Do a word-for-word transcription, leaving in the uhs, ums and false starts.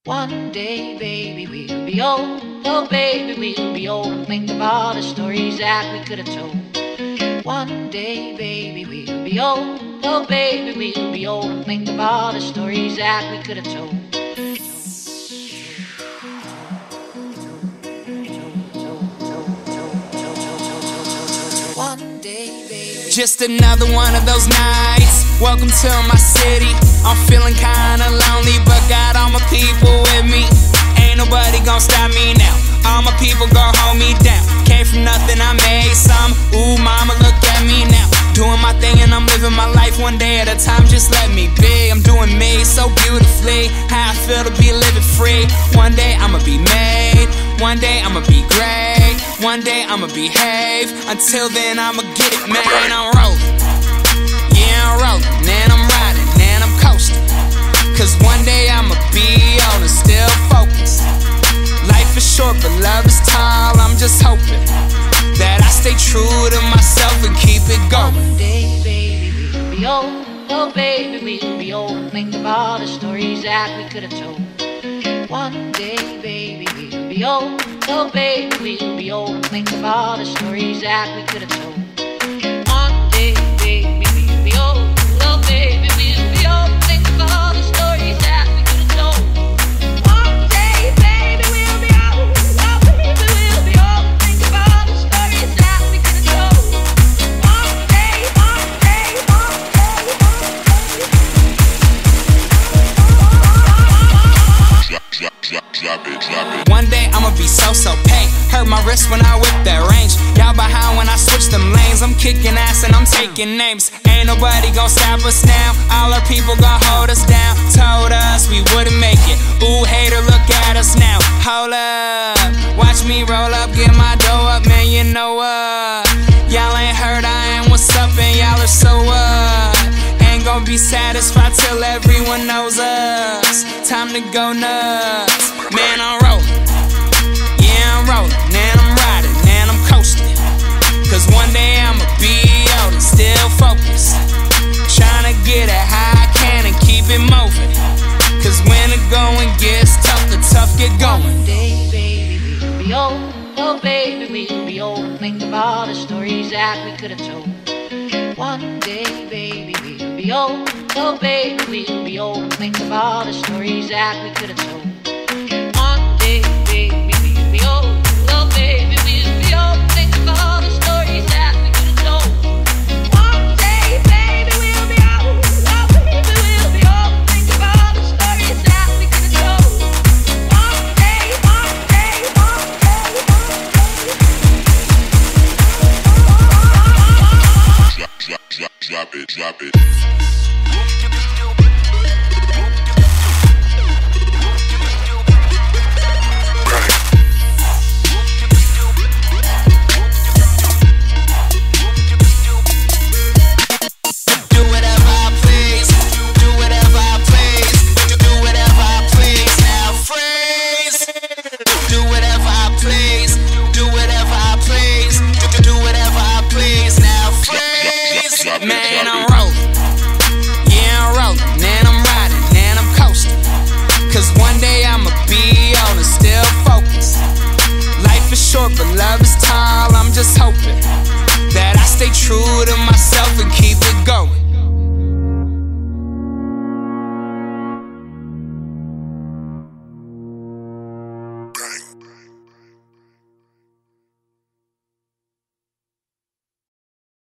One day, baby, we'll be old. Oh, baby, we'll be old and think of all the stories that we could have told. One day, baby, we'll be old. Oh, baby, we'll be old and think of all the stories that we could have told. One day, baby. Just another one of those nights. Welcome to my city. I'm feeling kinda lonely, but got all my people with me. Ain't nobody gon' stop me now. All my people gon' hold me down. Came from nothing, I made some. Ooh, mama, look at me now. Doing my thing and I'm living my life one day at a time. Just let me be. I'm doing me so beautifully. How I feel to be living free. One day I'ma be made. One day I'ma be great. One day I'ma behave. Until then I'ma get it, man. I'm rolling. Yeah, I'm rolling. And I'm riding. And I'm coasting. Cause one day I'ma be on and still focused. Life is short but love is tall. I'm just hoping that I stay true to myself and keep it going. One day, baby, we'll be old. Oh, baby, we'll be old and think of all the stories that we could have told. One day, baby, we'll be old. Oh, baby, we'll be old and think of all the stories that we could have told. One day, baby, we'll be old. Oh, baby, we'll be old and think of all the stories that we could have told. One day, baby, we'll be old. Oh, baby, we'll be old and think of all the stories that we could have told. One day, one day, one day, One day I'ma be so-so paid. Hurt my wrist when I whip that range. Y'all behind when I switch them lanes. I'm kicking ass and I'm taking names. Ain't nobody gon' stop us now. All our people gon' hold us down. Told us we wouldn't make it. Ooh, hater, look at us now. Hold up, watch me roll up, get my dough up, man, you know what? Y'all ain't heard I am what's up and y'all are so what? Ain't gon' be satisfied till everyone knows us. Time to go nuts. Man, I'm rolling. Yeah, I'm rolling. And I'm riding. And I'm coasting. Cause one day I'ma be out and still focused. Tryna get it how I can and keep it moving. Cause when the going gets tough, the tough get going. one day, baby, we'll be old. Oh, baby, we'll be old and think of all the stories that we could have told. One day, baby, we'll be old. Oh, baby, we'll be old and think of all the stories that we could have told. One day, baby, we'll be old. Oh, baby, we'll be old and think of all the stories that we could have told. One day, baby, we'll be old. Oh, baby, we'll be old and think of all the stories that we could have told. One day, one day, one day, one day. Drop, drop, drop it, drop it. Man, I'm rolling. Yeah, I'm rolling. And I'm riding. And I'm coasting. Cause one day I'ma be on and still focused. Life is short but love is tall. I'm just hoping that I stay true to myself and keep it going.